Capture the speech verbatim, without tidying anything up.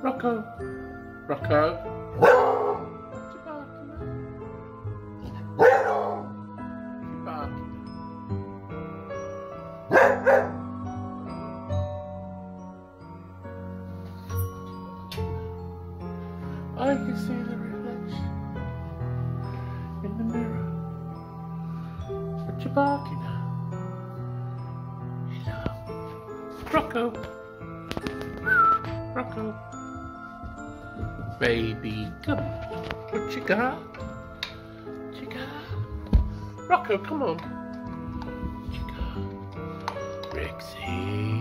Rocco. Rocco. What you barking at? What you barking at? I can see the reflection in the mirror. What you barking at? Hello. Rocco. Rocco. Baby, come on. What you got? What you got? Rocco, come on. What you got? Rexy.